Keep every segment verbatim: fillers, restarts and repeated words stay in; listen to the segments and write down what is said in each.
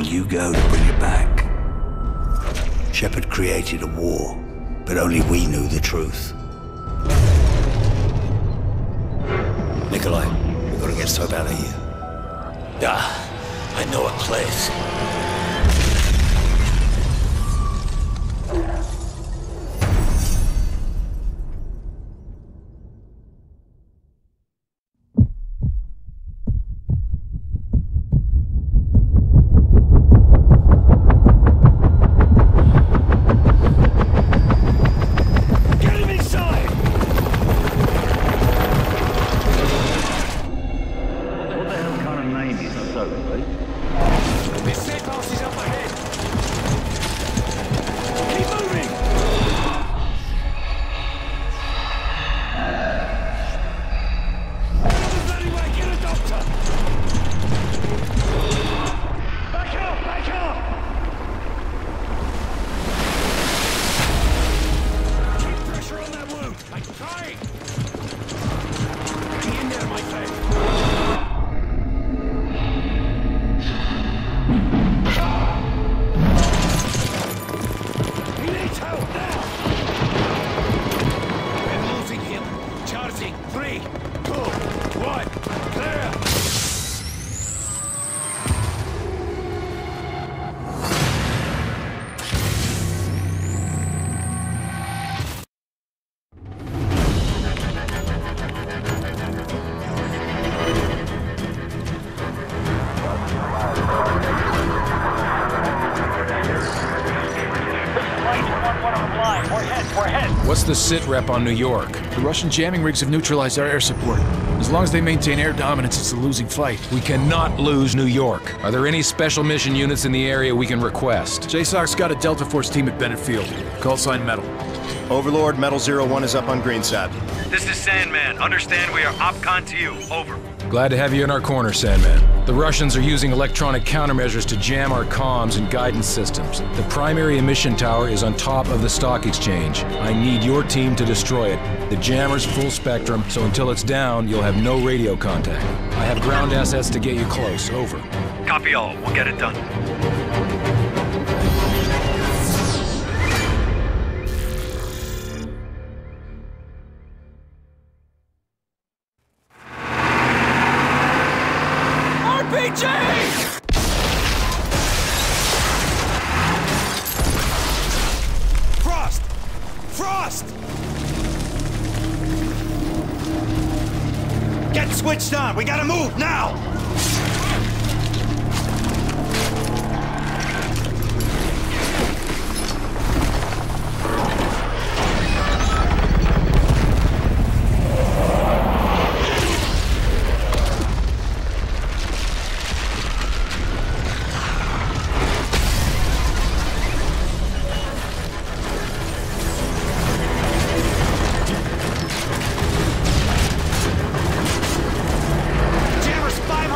you go to bring it back. Shepard created a war, but only we knew the truth. Nikolai, we've got to get Soap out of here. Ah, I know a place. What's the sit rep on New York? The Russian jamming rigs have neutralized our air support. As long as they maintain air dominance, it's a losing fight. We cannot lose New York. Are there any special mission units in the area we can request? J SOC's got a Delta Force team at Bennett Field. Call sign Metal. Overlord, Metal Zero One is up on Greenside. This is Sandman. Understand we are OpCon to you. Over. Glad to have you in our corner, Sandman. The Russians are using electronic countermeasures to jam our comms and guidance systems. The primary emission tower is on top of the stock exchange. I need your team to destroy it. The jammer's full spectrum, so until it's down, you'll have no radio contact. I have ground assets to get you close. Over. Copy all. We'll get it done. Frost! Frost! Get switched on! We gotta move now! Five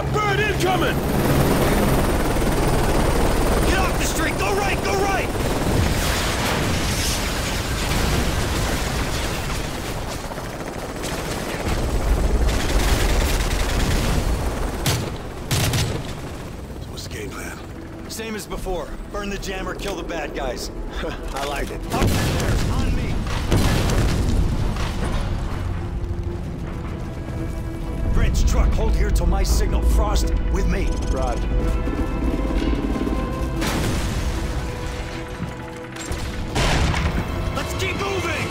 Bird incoming! Get off the street! Go right! Go right! So what's the game plan? Same as before. Burn the jammer, kill the bad guys. I like it. Up there! On me! Bridge, truck, hold here till my signal. Frost, with me. Roger. Let's keep moving!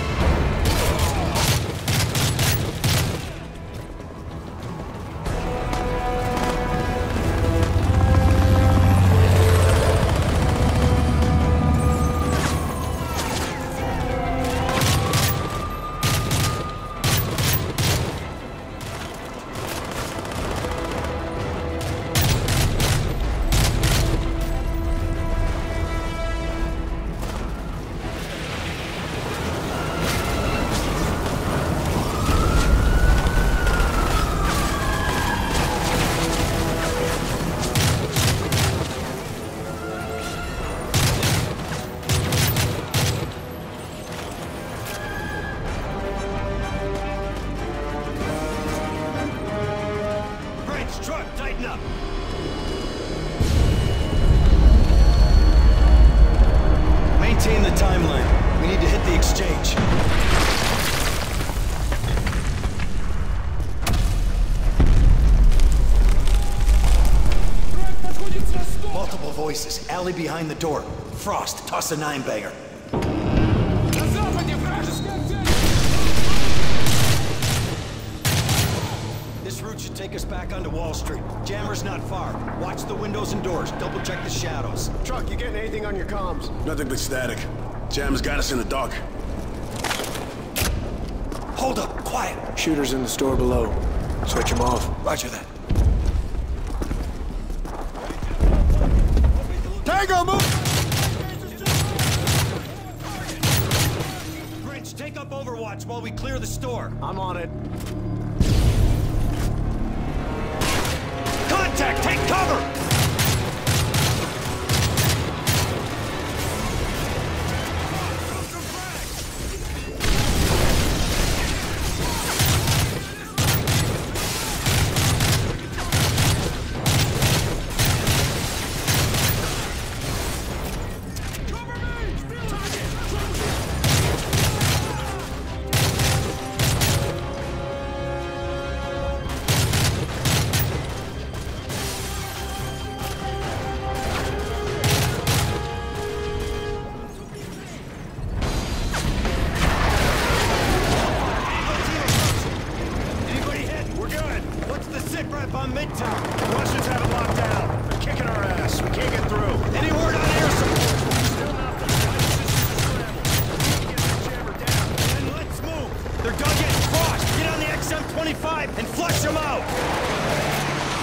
Maintain the timeline. We need to hit the exchange. Multiple voices. Alley behind the door. Frost, toss a nine-bagger. This route should take us back onto Wall Street. Jammer's not far. Watch the windows and doors. Double check the shadows. Truck, you getting anything on your comms? Nothing but static. Jam's got us in the dark. Hold up, quiet. Shooters in the store below. Switch them off. Roger that. Tango, move! Grinch, take up Overwatch while we clear the store. I'm on it. Contact! Take cover! On Midtown. Russians have it locked down. They're kicking our ass. We can't get through. Any word on air support? Still nothing. Get the jammer down. Then let's move. They're dug in. Frost, get on the X M twenty-five and flush them out.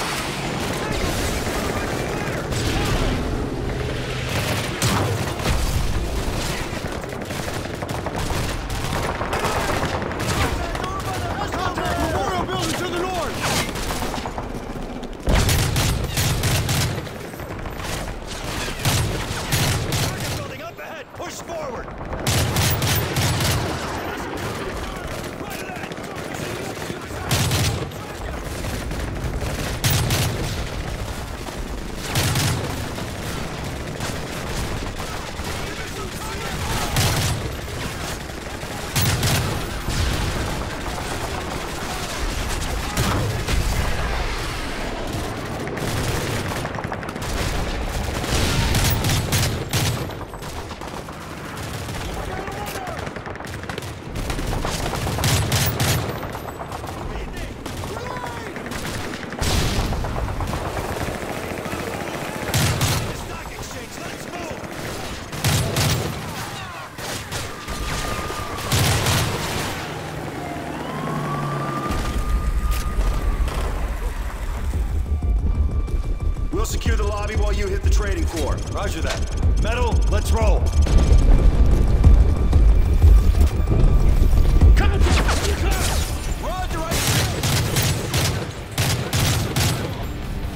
Secure the lobby while you hit the trading floor. Roger that. Metal, let's roll. Coming through! Roger, right.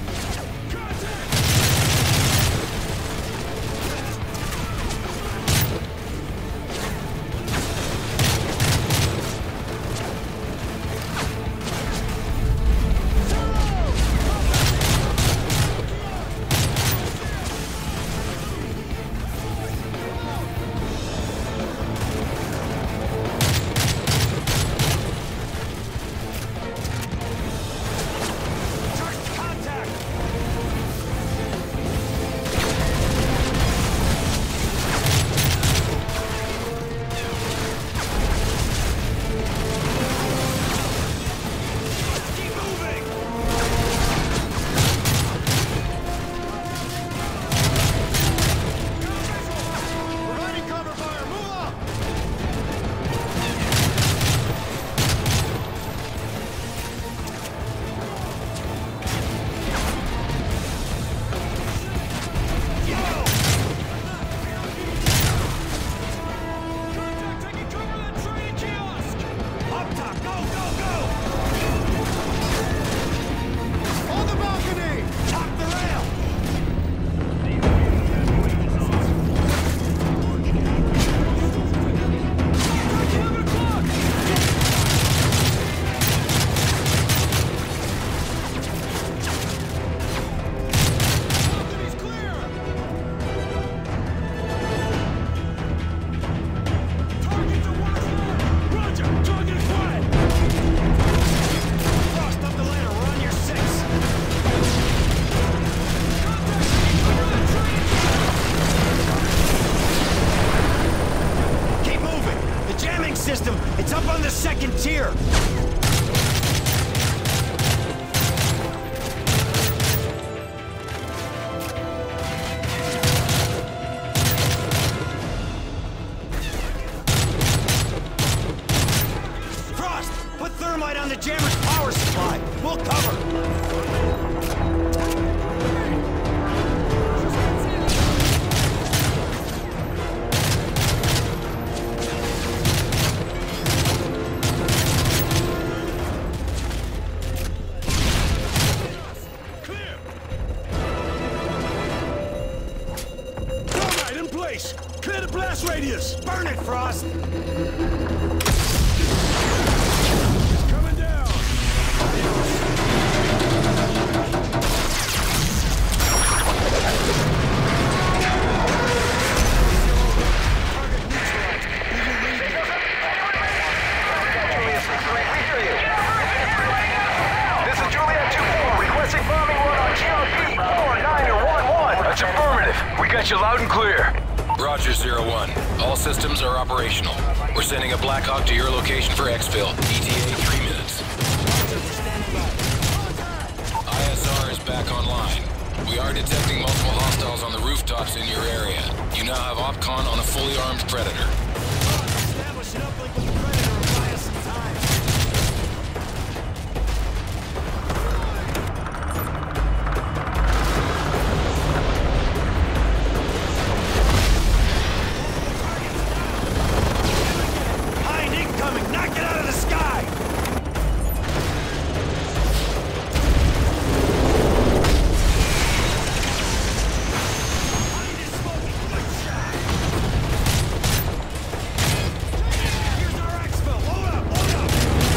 on the second tier! Frost! Put thermite on the jammer's power supply! We'll cover! Clear the blast radius! Burn it, Frost! It's coming down! This is Juliet two four, requesting bombing run on G R P four nine one one. That's affirmative. We got you loud and clear. Roger, Zero One. All systems are operational. We're sending a Black Hawk to your location for exfil. E T A three minutes. I S R is back online. We are detecting multiple hostiles on the rooftops in your area. You now have OpCon on a fully armed Predator. Establish an uplink with the Predator and buy us some time. Knock it out of the sky! Here's our exfil! Load up! Load up!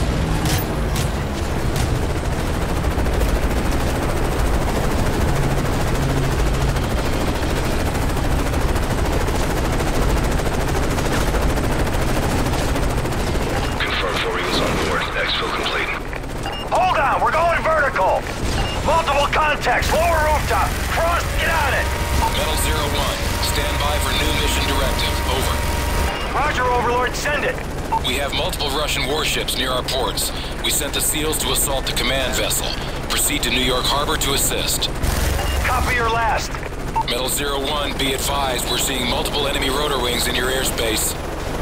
Hold on, we're going vertical! Multiple contacts, lower rooftop! Frost, get on it! Metal Zero One, stand by for new mission directive. Over. Roger, Overlord, send it! We have multiple Russian warships near our ports. We sent the SEALs to assault the command vessel. Proceed to New York Harbor to assist. Copy your last. Metal Zero One, be advised, we're seeing multiple enemy rotor wings in your airspace.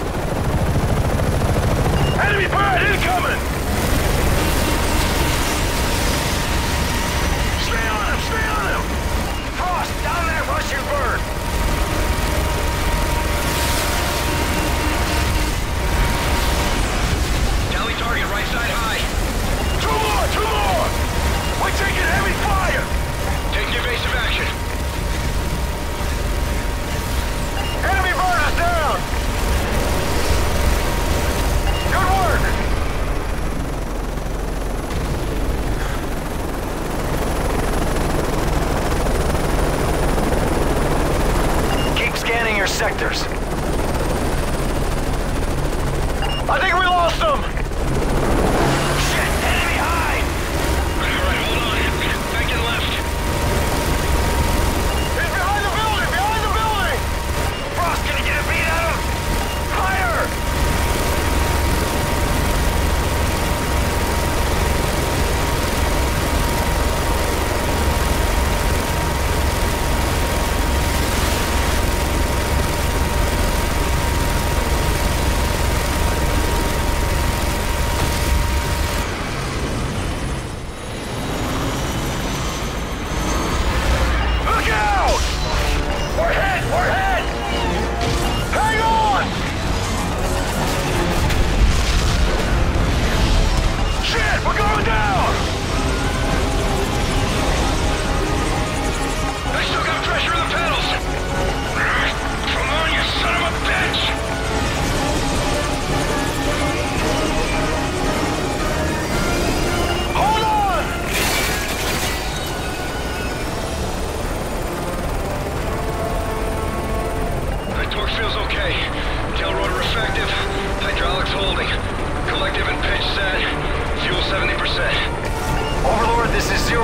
Enemy bird incoming! Stay on him, stay on him! Frost, down that Russian bird! Tally target, right side high. Two more, two more! We're taking heavy fire! Taking evasive action. Enemy bird is down! Good work! Keep scanning your sectors. I think we lost them! Shit! Enemy high! Alright, hold on. Back and left. He's behind the building! Behind the building! Frost, gonna get a beat at him! Fire!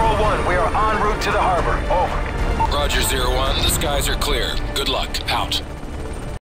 Roger, Zero One. The skies are clear. Good luck. Out.